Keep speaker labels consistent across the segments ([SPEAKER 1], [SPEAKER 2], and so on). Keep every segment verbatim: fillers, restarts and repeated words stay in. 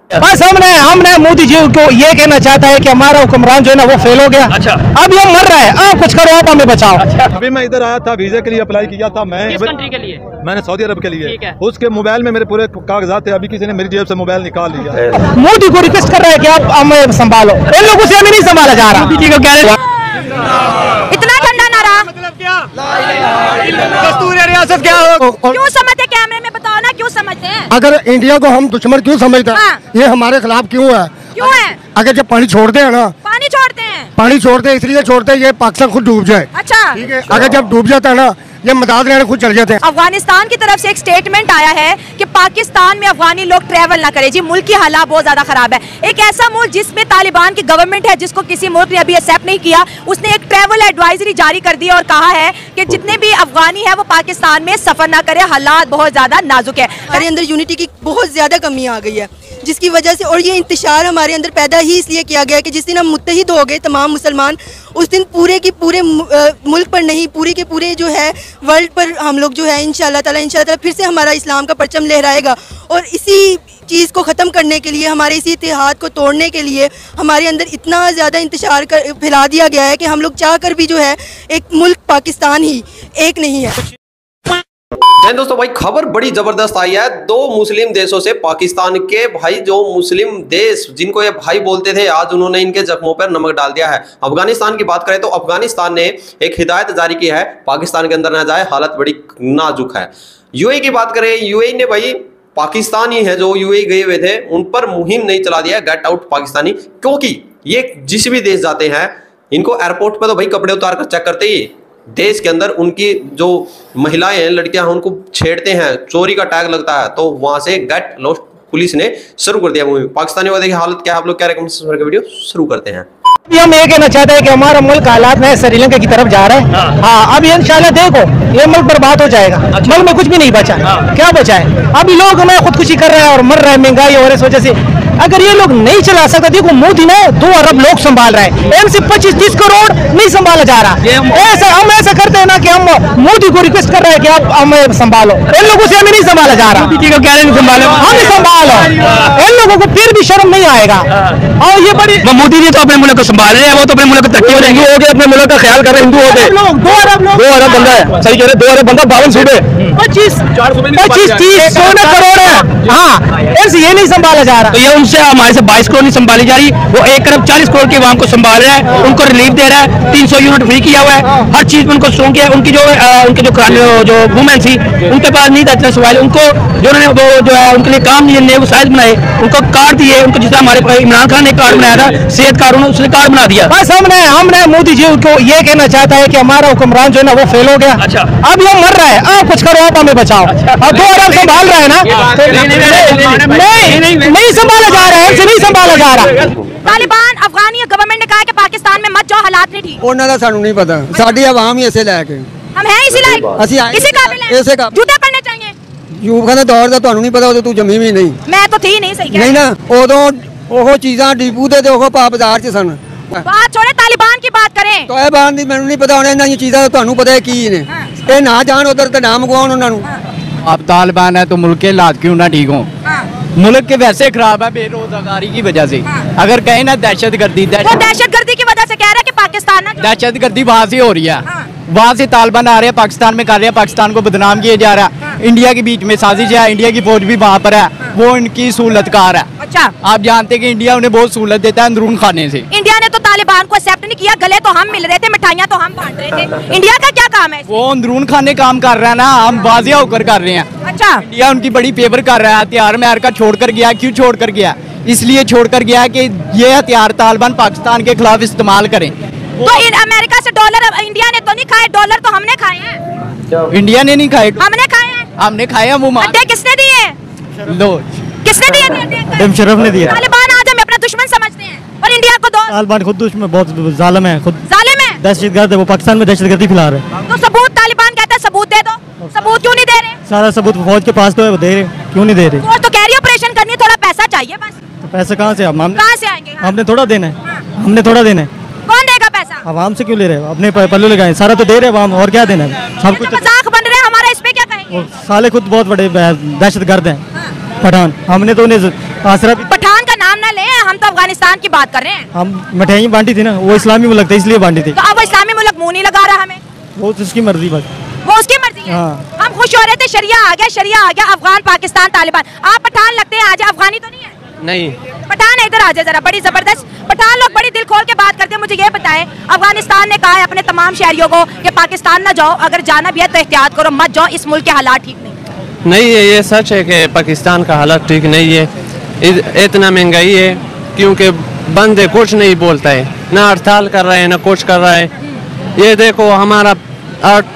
[SPEAKER 1] बस हमने हमने मोदी जी को ये कहना चाहता है कि हमारा हुक्मरान जो है ना वो फेल हो गया। अच्छा। अब ये मर रहा है, आप कुछ करो, आप हमें बचाओ। अच्छा।
[SPEAKER 2] अभी मैं इधर आया था, वीजा के लिए अप्लाई किया था। मैं
[SPEAKER 3] किस कंट्री के लिए?
[SPEAKER 2] मैंने सऊदी अरब के लिए। उसके मोबाइल में मेरे पूरे कागजात थे। अभी किसी ने मेरी जेब से मोबाइल निकाल लिया।
[SPEAKER 1] मोदी को रिक्वेस्ट कर रहा है कि आप हमें संभालो, इन लोगों से हमें नहीं संभाला जा रहा। मोदी जी को कह रहे
[SPEAKER 4] इतना ठंडा नारा
[SPEAKER 1] मतलब क्या? दस्तूर रियासत क्या हो?
[SPEAKER 4] क्यों समझते कैमरे में, बताओ ना क्यों समझते हैं?
[SPEAKER 5] अगर इंडिया को हम दुश्मन क्यों समझते हैं? हाँ। ये हमारे खिलाफ क्यों है?
[SPEAKER 4] क्यों है?
[SPEAKER 5] अगर जब पानी छोड़ते हैं ना,
[SPEAKER 4] पानी छोड़ते हैं
[SPEAKER 5] पानी छोड़ते हैं इसलिए छोड़ते हैं ये पाकिस्तान खुद डूब जाए।
[SPEAKER 4] अच्छा,
[SPEAKER 5] ठीक है। अगर जब डूब जाता है ना, ये मदद लेने खुद चल जाते हैं।
[SPEAKER 4] अफगानिस्तान की तरफ से एक स्टेटमेंट आया है कि पाकिस्तान में अफगानी लोग ट्रैवल ना करें। जी, मुल्क की हालात बहुत ज्यादा खराब है। एक ऐसा मुल्क जिसमें तालिबान की गवर्नमेंट है, जिसको किसी मुल्क ने अभी एक्सेप्ट नहीं किया, उसने एक ट्रैवल एडवाइजरी जारी कर दी और कहा है कि जितने भी अफगानी है वो पाकिस्तान में सफर ना करे, हालात बहुत ज्यादा नाजुक है।
[SPEAKER 6] हमारे अंदर यूनिटी की बहुत ज्यादा कमी आ गई है, जिसकी वजह से, और ये इंतशार हमारे अंदर पैदा ही इसलिए किया गया कि जिस दिन हम मुत्तहिद हो गए तमाम मुसलमान, उस दिन पूरे की पूरे मुल्क पर नहीं, पूरे के पूरे जो है वर्ल्ड पर हम लोग जो है इंशाल्लाह ताला इंशाल्लाह ताला फिर से हमारा इस्लाम का परचम लहराएगा। और इसी चीज़ को ख़त्म करने के लिए, हमारे इसी इतिहाद को तोड़ने के लिए हमारे अंदर इतना ज़्यादा इंतशार कर फैला दिया गया है कि हम लोग चाह कर भी जो है एक मुल्क पाकिस्तान ही एक नहीं है।
[SPEAKER 7] दोस्तों भाई खबर बड़ी जबरदस्त आई है। दो मुस्लिम देशों से पाकिस्तान के भाई, जो मुस्लिम देश जिनको ये भाई बोलते थे, आज उन्होंने इनके जख्मों पर नमक डाल दिया है। अफगानिस्तान की बात करें तो अफगानिस्तान ने एक हिदायत जारी की है, पाकिस्तान के अंदर ना जाए, हालत बड़ी नाजुक है। यूएई की बात करें, यूएई ने भाई पाकिस्तानी है जो यूएई गए हुए थे उन पर मुहिम नहीं चला दिया, गेट आउट पाकिस्तानी, क्योंकि ये जिस भी देश जाते हैं इनको एयरपोर्ट पर तो भाई कपड़े उतार कर चेक करते ही, देश के अंदर उनकी जो महिलाएं हैं, लड़कियां हैं, उनको छेड़ते हैं, चोरी का टैग लगता है, तो वहां से गेट लॉस्ट पुलिस ने शुरू कर दिया मुहिम। पाकिस्तानियों की हालत क्या है, आप लोग क्या रेकमेंड वीडियो शुरू करते हैं।
[SPEAKER 1] हम ये कहना चाहते हैं कि हमारा मुल्क हालात में श्रीलंका की तरफ जा रहा है। हाँ, हाँ, अब इंशाल्लाह देखो ये मुल्क बर्बाद हो जाएगा। अच्छा। मुल्क में कुछ भी नहीं बचा। हाँ। क्या बचा है? अभी लोग हमें खुदकुशी कर रहे हैं और मर रहे हैं महंगाई और इस वजह से। अगर ये लोग नहीं चला सकते, देखो मोदी ने दो अरब लोग संभाल रहे हैं, एम से पच्चीस तीस करोड़ नहीं संभाला जा रहा। ऐसा हम ऐसा करते हैं ना कि हम मोदी को रिक्वेस्ट कर रहे हैं कि आप हमें संभालो, इन लोगों से हमें नहीं संभाला जा रहा। मोदी को क्या नहीं संभालो, हमें संभालो, इन लोगों को फिर भी शर्म नहीं आएगा। और ये बड़ी मोदी जी तो अपने मुल्क को संभाल रहे हैं, वो तो अपने मुल्क को तरक्की हो जाएंगे, हो गए अपने मुल्क का ख्याल कर रहे, हिंदू हो गए, दो अरब लोग, दो अरब बंदा है, सही कह रहे, दो अरब बंदा, बावन सूबे, पच्चीस पच्चीस तीस सोलह करोड़ है। हाँ, ऐसे ये नहीं संभाला जा रहा। तो ये उनसे हमारे से बाईस करोड़ नहीं संभाली जा रही, वो एक अरब चालीस करोड़ के अवाम को संभाल रहा है, उनको रिलीफ दे रहा है, तीन सौ यूनिट फ्री किया हुआ है, हर चीज में उनको शौक है। उनकी जो आ, उनके जो जो वुमेन थी उनके पास नहीं था इतना सवाल, उनको जो उन्होंने वो जो है उनके लिए काम दिए, नेब साइज बनाए, उनको कार्ड दिए, उनको जिस तरह हमारे इमरान खान ने कार्ड बनाया था, सेहत कार्ड, उन्होंने उसने कार्ड बना दिया। बस हमने हमने मोदी जी को ये कहना चाहता है कि हमारा हुक्मरान जो है ना वो फेल हो गया। अच्छा। अब ये मर रहा है, आप कुछ करो, आप हमें बचाओ। अब दो अरब संभाल रहा है ना, नहीं नहीं संभाला जा रहा है, नहीं संभाला जा रहा।
[SPEAKER 4] तालिबान अफगानी गवर्नमेंट ने कहा कि पाकिस्तान में मत जाओ, हालात नहीं ठीक।
[SPEAKER 5] उन्होंने सानू नहीं पता, साडी आवाम ही इसे लेके
[SPEAKER 4] हम हैं इसी लायक, इसी काबिल हैं,
[SPEAKER 5] इसे काबिल
[SPEAKER 4] जूते पहनने चाहिए।
[SPEAKER 5] यूब खान दौर दा ਤੁਹਾਨੂੰ नहीं पता, उदों तू जमी भी नहीं,
[SPEAKER 4] मैं तो थी नहीं, सही
[SPEAKER 5] नहीं ना, उदों ਉਹ ਚੀਜ਼ਾਂ ਡਿਪੂ ਦੇ ਤੇ ਉਹ ਪਾ ਬਾਜ਼ਾਰ 'ਚ ਸਨ।
[SPEAKER 4] बात छोड़े, तालिबान की बात करें
[SPEAKER 5] तो तालिबान ਦੀ ਮੈਨੂੰ नहीं पता, ਹੁਣ ਇਹਨਾਂ ਦੀਆਂ ਚੀਜ਼ਾਂ ਤੁਹਾਨੂੰ पता है की ने, ਇਹ ना जान उधर ਤੇ नाम गवाਉਣ ਉਹਨਾਂ ਨੂੰ।
[SPEAKER 8] अब तालिबान है तो मुल्क के हालात क्यों ना ठीक हों? मुल्क के वैसे खराब है बेरोजगारी की वजह से। अगर कहें ना दहशत गर्दी,
[SPEAKER 4] दहशत गर्दी की वजह से कह रहा है कि पाकिस्तान
[SPEAKER 8] दहशत गर्दी वहाँ से हो रही है, वहाँ से तालिबान आ रहे हैं, पाकिस्तान में कर रहे हैं, पाकिस्तान को बदनाम किया जा रहा है। इंडिया के बीच में साजिश है, इंडिया की फौज भी वहाँ पर है, वो इनकी सहूलतकार है।
[SPEAKER 4] अच्छा,
[SPEAKER 8] आप जानते हैं कि इंडिया उन्हें बहुत सहूलत देता है अंदरून खाने से।
[SPEAKER 4] इंडिया ने तो तालिबान को एक्सेप्ट नहीं किया, गले तो हम मिल रहे थे, मिठाइयाँ तो हम बांट रहे थे। इंडिया का क्या काम है?
[SPEAKER 8] वो अंदरून खाने काम कर रहा है ना, हम वाजिया होकर कर रहे हैं।
[SPEAKER 4] अच्छा,
[SPEAKER 8] इंडिया उनकी बड़ी फेवर कर रहा है, हथियार अमेरिका छोड़ कर गया, क्यों छोड़ कर गया? इसलिए छोड़ कर गया कि ये हथियार तालिबान पाकिस्तान के खिलाफ इस्तेमाल करें।
[SPEAKER 4] तो इन अमेरिका से डॉलर इंडिया ने तो नहीं खाए, डॉलर तो हमने खाए हैं।
[SPEAKER 8] इंडिया ने नहीं खाए,
[SPEAKER 4] हमने खाए हैं,
[SPEAKER 8] हमने खाया। वो
[SPEAKER 4] अड्डे किसने दिए?
[SPEAKER 8] लो,
[SPEAKER 4] किसने दिए?
[SPEAKER 5] मुशर्रफ ने दिया।
[SPEAKER 4] तालिबान आज हमें अपना दुश्मन समझते हैं और इंडिया को दो।
[SPEAKER 5] तालिबान खुद दुश्मन, बहुत जालिम है, खुद
[SPEAKER 4] जालिम है,
[SPEAKER 5] दहशतगर्द है, वो पाकिस्तान में दहशतगर्दी फैला रहे हैं।
[SPEAKER 4] तो सबूत, तालिबान कहता है सबूत दे दो, सबूत क्यों नहीं दे रहे?
[SPEAKER 5] सारा सबूत फौज के पास तो है, वो दे रहे, क्यों नहीं दे रहे?
[SPEAKER 4] फौज तो कह रही है ऑपरेशन करनी है, थोड़ा पैसा चाहिए बस।
[SPEAKER 5] तो पैसे कहाँ से? हम
[SPEAKER 4] कहाँ से आएंगे?
[SPEAKER 5] हमने थोड़ा देना है, हमने थोड़ा देना है।
[SPEAKER 4] कौन देगा पैसा?
[SPEAKER 5] आवाम से क्यों ले रहे हो? अपने पल्लू लगाए, सारा तो दे रहे आवाम, और क्या देना है? सब कुछ
[SPEAKER 4] मजाक बन रहे हैं हमारा, इस पे क्या कहेंगे?
[SPEAKER 5] साले खुद बहुत बड़े दहशतगर्द हैं।
[SPEAKER 1] पठान, हमने तो उन्हें आसरा।
[SPEAKER 4] पठान का नाम ना लें, हम तो अफगानिस्तान की बात कर रहे हैं।
[SPEAKER 1] हम मिठाई बांटी थी ना, वो इस्लामी मुल्क था इसलिए बांटी थी।
[SPEAKER 4] तो अब वो इस्लामी मुल्क मुंह नहीं लगा रहा हमें,
[SPEAKER 1] वो तो उसकी मर्जी बस,
[SPEAKER 4] वो उसकी मर्जी है।
[SPEAKER 1] हाँ।
[SPEAKER 4] हम खुश हो रहे थे, शरिया आ गया, शरिया आ गया, अफगान पाकिस्तान तालिबान। आप पठान लगते हैं, आज अफगानी तो नहीं है?
[SPEAKER 8] नहीं।
[SPEAKER 4] पठान है, इधर आ जाए जरा, बड़ी जबरदस्त पठान लोग बड़ी दिल खोल के बात करते हैं। मुझे ये बताएं, अफगानिस्तान ने कहा है अपने तमाम शहरियों को कि पाकिस्तान ना जाओ, अगर जाना भी है तो एहतियात करो, मत जाओ, इस मुल्क के हालात ठीक नहीं।
[SPEAKER 8] नहीं है, ये सच है कि पाकिस्तान का हालत ठीक नहीं है। इतना महंगाई है क्योंकि बंदे कुछ नहीं बोलता है, ना हड़ताल कर रहे हैं ना कुछ कर रहा है। ये देखो हमारा आठ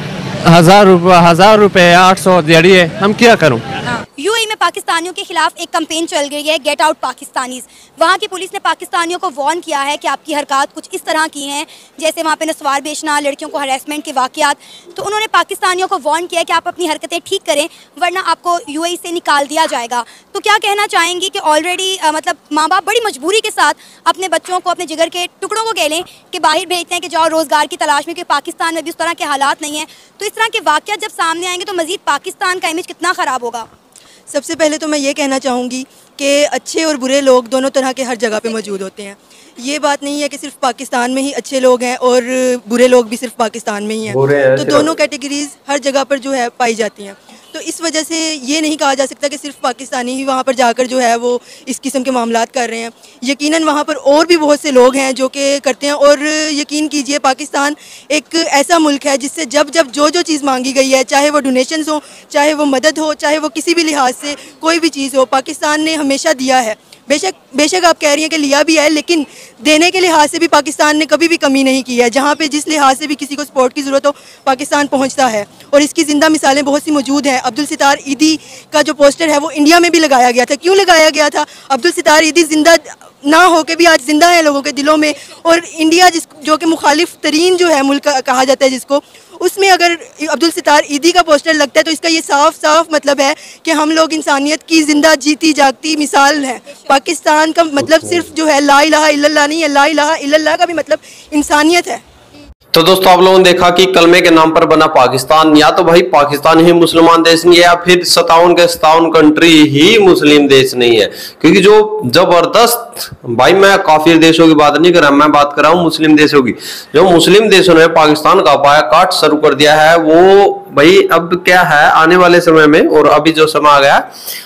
[SPEAKER 8] हजार रुपये हजार रुपये आठ सौ दिहाड़ी है, हम क्या करूँ।
[SPEAKER 3] यूएई में पाकिस्तानियों के खिलाफ एक कैंपेन चल गई है, गेट आउट पाकिस्तानीज। वहाँ की पुलिस ने पाकिस्तानियों को वार्न किया है कि आपकी हरकत कुछ इस तरह की हैं, जैसे वहाँ पे नस्वार बेचना, लड़कियों को हरासमेंट के वाक़यात। तो उन्होंने पाकिस्तानियों को वार्न किया कि आप अपनी हरकतें ठीक करें वरना आपको यूएई से निकाल दिया जाएगा। तो क्या कहना चाहेंगी कि ऑलरेडी मतलब माँ बाप बड़ी मजबूरी के साथ अपने बच्चों को, अपने जिगर के टुकड़ों को कह लें कि बाहर भेजते हैं कि जाओ रोज़गार की तलाश में, क्योंकि पाकिस्तान में भी उस तरह के हालात नहीं हैं। तो इस तरह के वाक़यात जब सामने आएंगे तो मज़ीद पाकिस्तान का इमेज कितना ख़राब होगा।
[SPEAKER 6] सबसे पहले तो मैं ये कहना चाहूँगी कि अच्छे और बुरे लोग दोनों तरह के हर जगह पे मौजूद होते हैं। ये बात नहीं है कि सिर्फ पाकिस्तान में ही अच्छे लोग हैं और बुरे लोग भी सिर्फ पाकिस्तान में ही हैं, तो दोनों कैटेगरीज हर जगह पर जो है पाई जाती हैं। तो इस वजह से ये नहीं कहा जा सकता कि सिर्फ पाकिस्तानी ही वहाँ पर जाकर जो है वो इस किस्म के मामलात कर रहे हैं। यकीनन वहाँ पर और भी बहुत से लोग हैं जो कि करते हैं। और यकीन कीजिए, पाकिस्तान एक ऐसा मुल्क है जिससे जब जब जो जो चीज़ मांगी गई है, चाहे वो डोनेशंस हो, चाहे वो मदद हो, चाहे वो किसी भी लिहाज से कोई भी चीज़ हो, पाकिस्तान ने हमेशा दिया है। बेशक बेशक आप कह रही हैं कि लिया भी है, लेकिन देने के लिहाज से भी पाकिस्तान ने कभी भी कमी नहीं की है। जहाँ पे जिस लिहाज से भी किसी को सपोर्ट की ज़रूरत हो, पाकिस्तान पहुँचता है। और इसकी ज़िंदा मिसालें बहुत सी मौजूद हैं। अब्दुल सितार ईदी का जो पोस्टर है वो इंडिया में भी लगाया गया था। क्यों लगाया गया था? अब्दुल सितार ईदी ज़िंदा ना हो के भी आज ज़िंदा है लोगों के दिलों में। और इंडिया जिस जो कि मुखालिफ तरीन जो है मुल्क कहा जाता है जिसको, उसमें अगर अब्दुल सितार ईदी का पोस्टर लगता है तो इसका ये साफ साफ मतलब है कि हम लोग इंसानियत की ज़िंदा जीती जागती मिसाल है। पाकिस्तान का मतलब सिर्फ जो है ला इलाहा इल्लल्लाह नहीं है, ला इलाहा इल्लल्लाह का भी मतलब इंसानियत है।
[SPEAKER 7] तो दोस्तों आप लोगों ने देखा कि कलमे के नाम पर बना पाकिस्तान, या तो भाई पाकिस्तान ही मुसलमान देश नहीं है या फिर सतावन के सतावन कंट्री ही मुस्लिम देश नहीं है। क्योंकि जो जबरदस्त, भाई मैं काफिर देशों की बात नहीं कर रहा, मैं बात कर रहा हूँ मुस्लिम देशों की। जो मुस्लिम देशों ने पाकिस्तान का पाया काट शुरू कर दिया है, वो भाई अब क्या है आने वाले समय में और अभी जो समय आ गया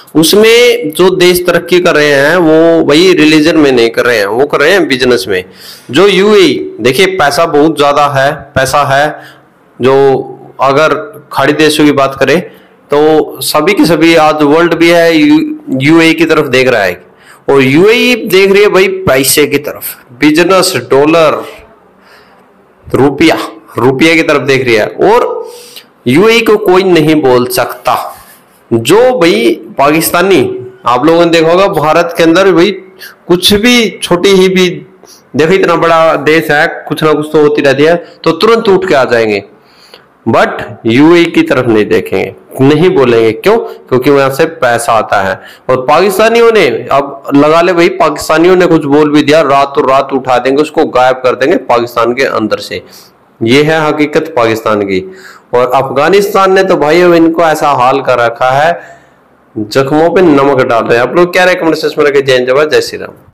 [SPEAKER 7] उसमें जो देश तरक्की कर रहे हैं वो वही रिलीजन में नहीं कर रहे हैं, वो कर रहे हैं बिजनेस में। जो यूएई देखिए पैसा बहुत ज्यादा है, पैसा है। जो अगर खाड़ी देशों की बात करें तो सभी के सभी आज वर्ल्ड भी है यूएई की तरफ देख रहा है, और यूएई देख रही है भाई पैसे की तरफ, बिजनेस, डॉलर, रुपया रुपये की तरफ देख रही है। और यूएई को कोई नहीं बोल सकता। जो भाई पाकिस्तानी, आप लोगों ने देखा होगा भारत के अंदर भाई कुछ भी छोटी ही भी देखो, इतना बड़ा देश है, कुछ ना कुछ तो होती रहती है, तो तुरंत उठ के आ जाएंगे। बट यूएई की तरफ नहीं देखेंगे, नहीं बोलेंगे। क्यों? क्योंकि वहां से पैसा आता है। और पाकिस्तानियों ने अब लगा ले भाई, पाकिस्तानियों ने कुछ बोल भी दिया, रातों रात उठा देंगे उसको, गायब कर देंगे पाकिस्तान के अंदर से। ये है हकीकत पाकिस्तान की। और अफगानिस्तान ने तो भाई इनको ऐसा हाल कर रखा है, जख्मों पे नमक डाल रहे हैं। आप लोग क्या रेकमेंडेशन में रखे? जय जवान जय श्री राम।